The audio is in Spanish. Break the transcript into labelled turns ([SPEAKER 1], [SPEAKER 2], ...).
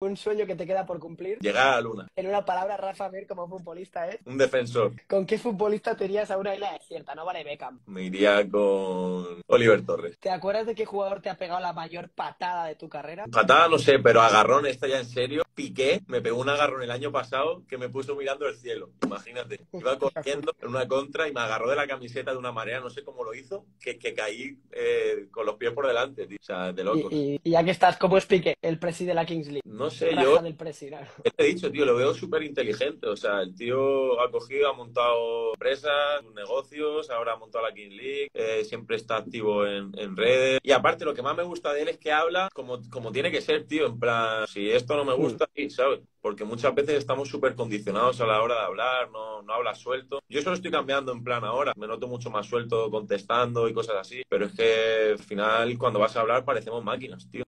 [SPEAKER 1] Un sueño que te queda por cumplir.
[SPEAKER 2] Llegar a la luna.
[SPEAKER 1] En una palabra, Rafa Mir como futbolista es...
[SPEAKER 2] Un defensor.
[SPEAKER 1] ¿Con qué futbolista te irías a una isla desierta? No vale Beckham.
[SPEAKER 2] Me iría con Oliver Torres.
[SPEAKER 1] ¿Te acuerdas de qué jugador te ha pegado la mayor patada de tu carrera?
[SPEAKER 2] Patada no sé, pero agarrón, esta ya en serio. Piqué me pegó un agarrón el año pasado que me puso mirando el cielo. Imagínate. Iba corriendo en una contra y me agarró de la camiseta de una marea, no sé cómo lo hizo, que caí con los pies por delante, tío. O sea, de locos.
[SPEAKER 1] Y ya que estás, ¿cómo es Piqué, el presi de la Kings League?
[SPEAKER 2] No sé,
[SPEAKER 1] Raja
[SPEAKER 2] yo
[SPEAKER 1] del presi, ¿no?
[SPEAKER 2] te he dicho, tío, lo veo súper inteligente. O sea, el tío ha cogido, ha montado empresas, negocios, ahora ha montado la King League, siempre está activo en redes. Y aparte, lo que más me gusta de él es que habla como tiene que ser, tío. En plan, si esto no me gusta, sí, ¿sabes? Porque muchas veces estamos súper condicionados a la hora de hablar, no hablas suelto. Yo eso lo estoy cambiando en plan ahora. Me noto mucho más suelto contestando y cosas así. Pero es que al final, cuando vas a hablar, parecemos máquinas, tío.